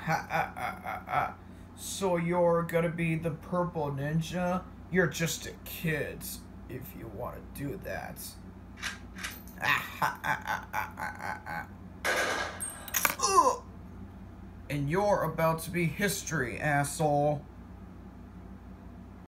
Ha, So you're gonna be the purple ninja? You're just a kid if you want to do that. Ugh. And you're about to be history, asshole.